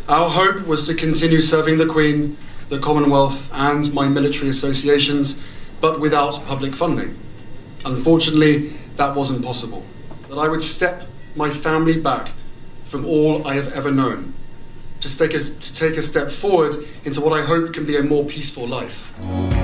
Our hope was to continue serving the Queen, the Commonwealth and my military associations, but without public funding. Unfortunately, that wasn't possible. That I would step my family back from all I have ever known, to take a step forward into what I hope can be a more peaceful life.